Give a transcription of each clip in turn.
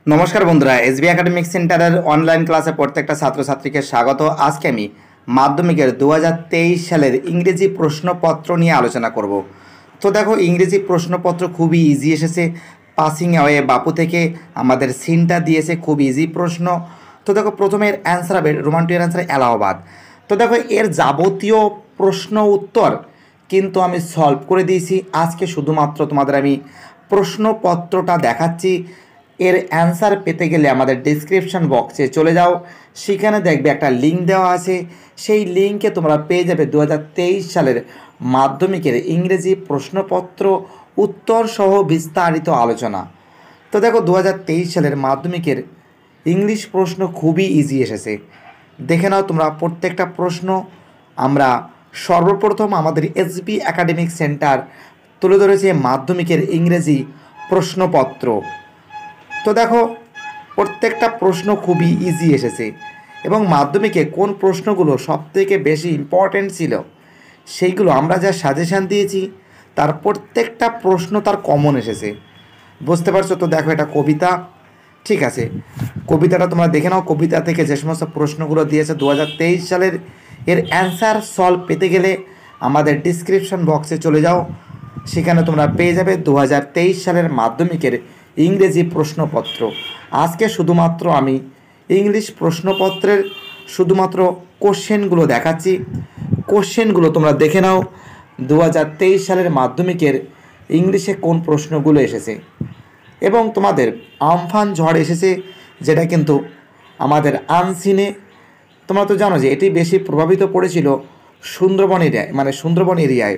নমস্কার বন্ধুরা, SB academic সেন্টারের অনলাইন ক্লাসে প্রত্যেকটা ছাত্রছাত্রীকে স্বাগত। আজকে আমি মাধ্যমিকের 2023 সালের ইংরেজি প্রশ্নপত্র নিয়ে আলোচনা করব। তো দেখো, ইংরেজি প্রশ্নপত্র খুবই ইজি এসেছে। পাসিং অ্যাওয়ে বাপু থেকে আমাদের সিনটা দিয়েছে, খুব ইজি প্রশ্ন। তো দেখো, প্রথমের অ্যান্সার হবে রোমান টু এর অ্যান্সার এলাহাবাদ। তো দেখো, এর যাবতীয় প্রশ্ন উত্তর কিন্তু আমি সলভ করে দিয়েছি। আজকে শুধুমাত্র তোমাদের আমি প্রশ্নপত্রটা দেখাচ্ছি। এর অ্যান্সার পেতে গেলে আমাদের ডিসক্রিপশন বক্সে চলে যাও, সেখানে দেখবে একটা লিঙ্ক দেওয়া আছে। সেই লিঙ্কে তোমরা পেয়ে যাবে 2023 সালের মাধ্যমিকের ইংরেজি প্রশ্নপত্র উত্তর সহ বিস্তারিত আলোচনা। তো দেখো, 2023 সালের মাধ্যমিকের ইংলিশ প্রশ্ন খুবই ইজি এসেছে। দেখে নাও তোমরা প্রত্যেকটা প্রশ্ন। আমরা সর্বপ্রথম আমাদের এসবি একাডেমিক সেন্টার তুলে ধরেছে মাধ্যমিকের ইংরেজি প্রশ্নপত্র। তো দেখো, প্রত্যেকটা প্রশ্ন খুবই ইজি এসেছে এবং মাধ্যমিকে কোন প্রশ্নগুলো সবথেকে বেশি ইম্পর্ট্যান্ট ছিল সেইগুলো আমরা যা সাজেশান দিয়েছি তার প্রত্যেকটা প্রশ্ন তার কমন এসেছে। বুঝতে পারছো? তো দেখো, এটা কবিতা, ঠিক আছে। কবিতাটা তোমরা দেখে নাও। কবিতা থেকে যে সমস্ত প্রশ্নগুলো দিয়েছে 2023 সালের, এর অ্যান্সার সলভ পেতে গেলে আমাদের ডিসক্রিপশন বক্সে চলে যাও, সেখানে তোমরা পেয়ে যাবে 2023 সালের মাধ্যমিকের ইংরেজি প্রশ্নপত্র। আজকে শুধুমাত্র আমি ইংলিশ প্রশ্নপত্রের শুধুমাত্র কোশ্চেনগুলো দেখাচ্ছি। কোশ্চেনগুলো তোমরা দেখে নাও 2023 সালের মাধ্যমিকের ইংলিশে কোন প্রশ্নগুলো এসেছে। এবং তোমাদের আমফান ঝড় এসেছে, যেটা কিন্তু আমাদের আনসিনে। তোমরা তো জানো যে এটি বেশি প্রভাবিত পড়েছিল সুন্দরবন এরিয়ায়, মানে সুন্দরবন এরিয়ায়।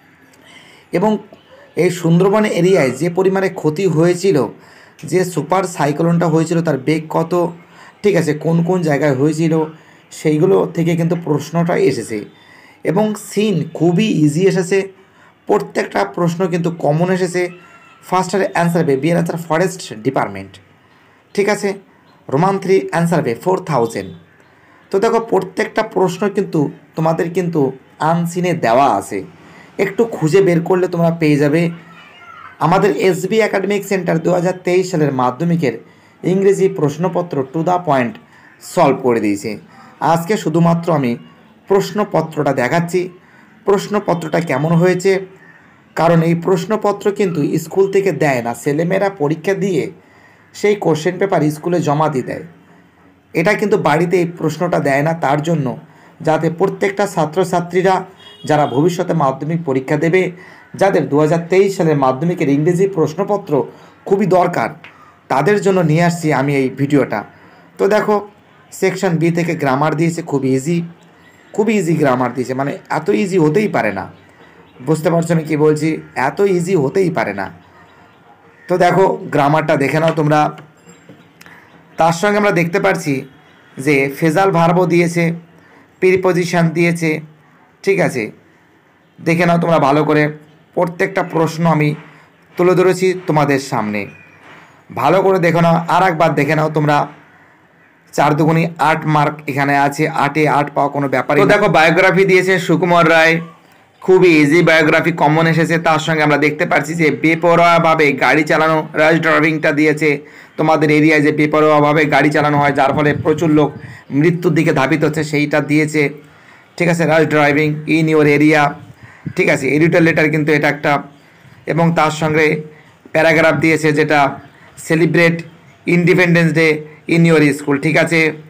এবং এই সুন্দরবন এরিয়ায় যে পরিমাণে ক্ষতি হয়েছিল, যে সুপার সাইক্লোনটা হয়েছিল তার বেগ কত, ঠিক আছে, কোন কোন জায়গায় হয়েছিল, সেইগুলো থেকে কিন্তু প্রশ্নটা এসেছে। এবং সিন খুবই ইজি এসেছে, প্রত্যেকটা প্রশ্ন কিন্তু কমন এসেছে। ফার্স্টের অ্যান্সার হবে বি এর অ্যান্সার ফরেস্ট ডিপার্টমেন্ট, ঠিক আছে। রোমান 3 অ্যান্সার হবে 4000। তো দেখো, প্রত্যেকটা প্রশ্ন কিন্তু তোমাদের কিন্তু আনসিনে দেওয়া আছে, একটু খুঁজে বের করলে তোমরা পেয়ে যাবে। আমাদের এসবি একাডেমিক সেন্টার 2023 সালের মাধ্যমিকের ইংরেজি প্রশ্নপত্র টু দ্য পয়েন্ট সলভ করে দিয়েছে। আজকে শুধুমাত্র আমি প্রশ্নপত্রটা দেখাচ্ছি, প্রশ্নপত্রটা কেমন হয়েছে। কারণ এই প্রশ্নপত্র কিন্তু স্কুল থেকে দেয় না, ছেলেমেয়েরা পরীক্ষা দিয়ে সেই কোশ্চেন পেপার স্কুলে জমা দিয়ে দেয়। এটা কিন্তু বাড়িতে এই প্রশ্নটা দেয় না, তার জন্য যাতে প্রত্যেকটা ছাত্রছাত্রীরা যারা ভবিষ্যতে মাধ্যমিক পরীক্ষা দেবে, যাদের 2023 সালের মাধ্যমিকের ইংরেজি প্রশ্নপত্র খুবই দরকার, তাদের জন্য নিয়ে আসছি আমি এই ভিডিওটা। তো দেখো, সেকশন বি থেকে গ্রামার দিয়েছে, খুবই ইজি গ্রামার দিয়েছে, মানে এত ইজি হতেই পারে না। বুঝতে পারছো আমি কী বলছি? এত ইজি হতেই পারে না। তো দেখো, গ্রামারটা দেখে নাও তোমরা। তার সঙ্গে আমরা দেখতে পাচ্ছি যে ফেজাল ভার্বও দিয়েছে, প্রিপোজিশন দিয়েছে, ঠিক আছে। দেখে নাও তোমরা ভালো করে, প্রত্যেকটা প্রশ্ন আমি তুলে ধরেছি তোমাদের সামনে, ভালো করে দেখে নাও। আর একবার দেখে নাও তোমরা। 4 দুগুণী 8 মার্ক এখানে আছে, 8-এ 8 পাওয়া কোনো ব্যাপারই। তো দেখো, বায়োগ্রাফি দিয়েছে সুকুমার রায়, খুবই ইজি বায়োগ্রাফি কমন এসেছে। তার সঙ্গে আমরা দেখতে পাচ্ছি যে বেপরোয়াভাবে গাড়ি চালানো, র্যাশ ড্রাইভিংটা দিয়েছে। তোমাদের এরিয়ায় যে বেপরোয়াভাবে গাড়ি চালানো হয়, যার ফলে প্রচুর লোক মৃত্যুর দিকে ধাবিত হচ্ছে, সেইটা দিয়েছে, ঠিক আছে। Rash driving in your area, ঠিক আছে। এডিটর লেটার কিন্তু এটা একটা। এবং তার সঙ্গে প্যারাগ্রাফ দিয়েছে যেটা celebrate independence day in your school, ঠিক আছে।